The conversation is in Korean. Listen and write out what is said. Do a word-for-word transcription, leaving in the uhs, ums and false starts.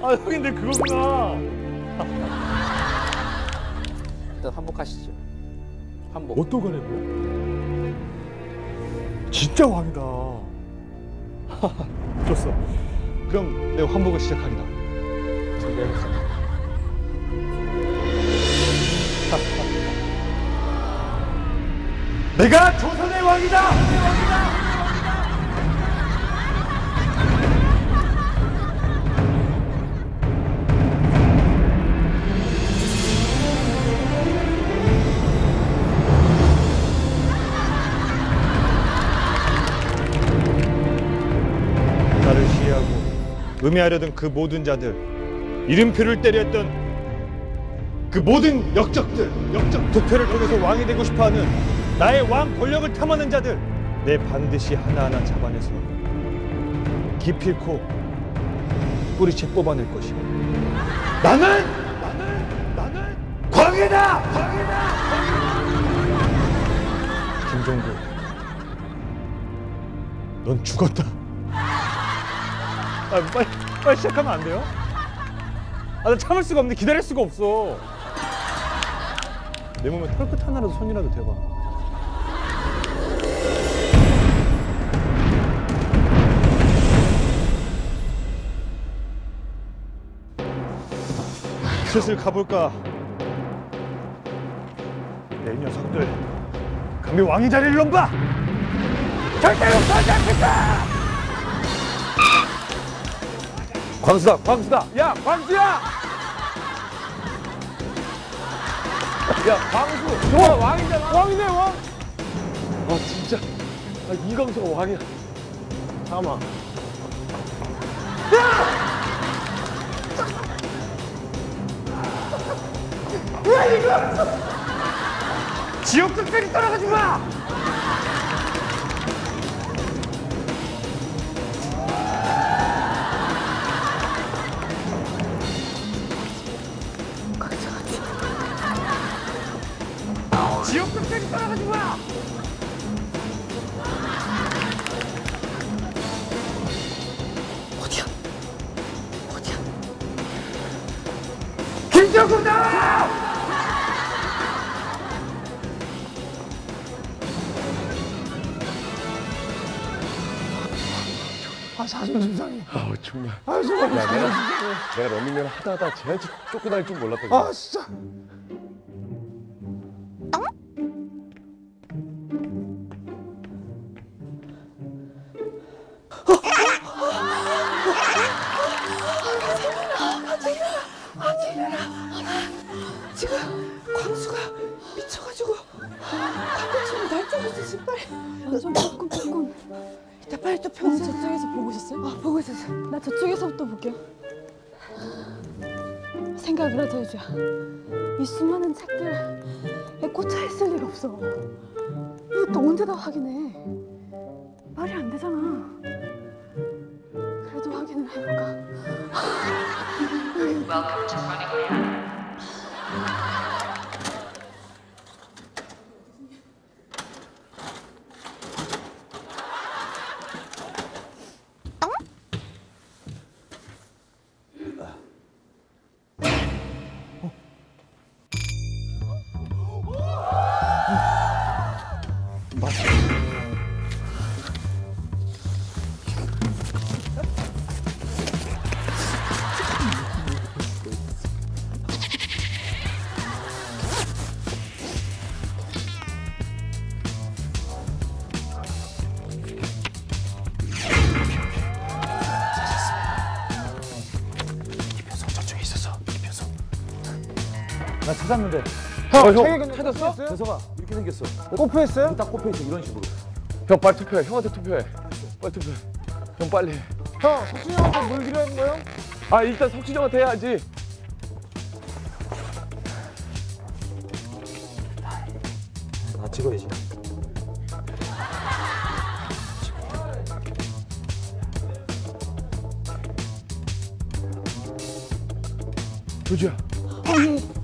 아 형인데 그거구나. 일단 환복하시죠. 환복. 어떤 거냐고요? 진짜 왕이다. 좋았어. 그럼 내 환복을 시작하리라. 준비해보세요. 내가 조선의 왕이다. 나를 시해하고 음해하려던 그 모든 자들, 이름표를 때려 했던 그 모든 역적들, 역적 투표를 통해서 왕이 되고 싶어하는 나의 왕 권력을 탐하는 자들, 내 반드시 하나하나 잡아내서 기필코 뿌리채 뽑아낼 것이야. 나는 나는 나는 광해다. 광해다. 김종국, 넌 죽었다. 아, 빨리 빨리 시작하면 안 돼요? 아, 나 참을 수가 없네. 기다릴 수가 없어. 내 몸에 털끝 하나라도 손이라도 대봐. 슬슬 가볼까? 내 녀석들, 감히 왕의 자리를 넘봐! 절대로 서지 않겠다! 광수다, 광수다! 야, 광수야! 야, 광수! 좋아, 왕이잖아! 왕이네, 왕! 아, 진짜. 아, 이광수가 왕이야. 잠깐만. 야! 왜 이거? 지옥 끝까지 따라가지 마! 지옥 끝까지 따라가지 마! 어디야? 어디야? 김정국 나와! 아, 자존심 상해. 아우 정말. 아, 정말. 야, 내가 내가 런닝맨 하다 하다 쟤한테 쫓겨날 줄 몰랐거든. 아, 진짜. 지금 광수가 미쳐가지고 광고처럼 날 쫓고 있어. 빨리. 완전 뽀끔 뽀끔. 이따 빨리 또 평소 저쪽에서 보고 있었어요? 아, 보고 있었어. 나 저쪽에서부터 볼게요. 생각을 하자, 유주야. 이 수많은 책들에 꽂혀 있을 리가 없어. 이거 또 언제 다 확인해? 말이 안 되잖아. 그래도 확인을 해볼까? Welcome to Running Man. 나 찾았는데. 형, 형 책에 찾았어? 재석아, 이렇게 생겼어. 꼽혀 있어요? 딱 꼽혀 있어 이런 식으로. 형 빨리 투표해. 형한테 투표해. 빨리 투표해. 형 빨리 해. 형, 석준이 형한테 물 드리는 거예요? 아 일단 석진이 형한테 해야지. 나 찍어야지. 조지야. 아니,